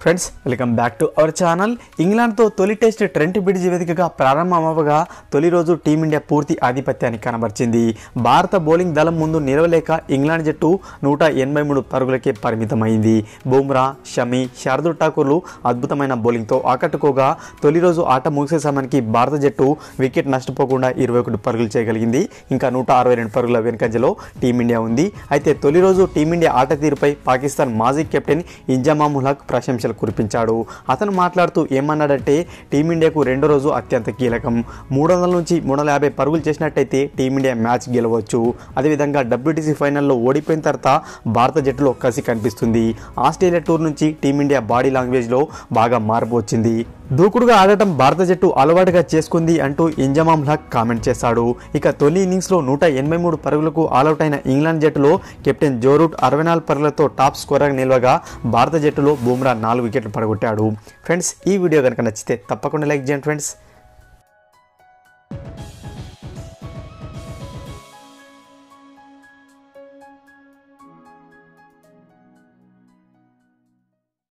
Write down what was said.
Friends welcome back to our channel. ఇంగ్లాండ్తో తొలి test Trent bridge వేదికగా ప్రారంభమవగా తొలి రోజు టీమిండియా పూర్తి ఆధిపత్యాన్ని కనబర్చింది. భారత బౌలింగ్ దళం ముందు నిలవలేక ఇంగ్లాండ్ జట్టు 183 పరుగులకే పరిమితమైంది. బుమ్రా, షమి, శార్దుల్ ఠాకూర్లు అద్భుతమైన బౌలింగ్తో ఆకట్టుకోగా తొలి రోజు ఆట ముగిసే సమయానికి భారత జట్టు వికెట్ నష్టపోకుండా 21 పరుగులు చేయగలిగింది. ఇంకా 162 పరుగుల వెనుకంజలో టీమిండియా ఉంది. అయితే తొలి రోజు టీమిండియా ఆట తీరుపై పాకిస్తాన్ మాజీ కెప్టెన్ ఇంజమామ్ ఉల్ హక్ ప్రశంసలు కురిపించాడు. అతను మాట్లాడుతూ ఏమన్నాడంటే, టీమిండియాకు రెండో రోజు అత్యంత కీలకం. 300 నుంచి 350 పరుగులు చేసినట్టయితే టీమిండియా మ్యాచ్ గెలవచ్చు. అదేవిధంగా WTC ఫైనల్లో ఓడిపోయిన తర్వాత భారత జట్టులో కసి కనిపిస్తుంది. ఆస్ట్రేలియా టూర్ నుంచి టీమిండియా బాడీ లాంగ్వేజ్లో బాగా మార్పు వచ్చింది. దూకుడుగా ఆడటం భారత జట్టు అలవాటుగా చేసుకుంది అంటూ ఇంజమామ్ హక్ కామెంట్ చేశాడు. ఇక తొలి ఇన్నింగ్స్లో 183 పరుగులకు ఆల్అవుట్ అయిన ఇంగ్లాండ్ జట్టులో కెప్టెన్ జో రూట్ 64 పరుగులతో టాప్ స్కోరర్గా నిలవగా భారత జట్టులో బుమ్రా 4 వికెట్లు పడగొట్టాడు. ఫ్రెండ్స్, ఈ వీడియో కనుక నచ్చితే తప్పకుండా లైక్ చేయండి ఫ్రెండ్స్.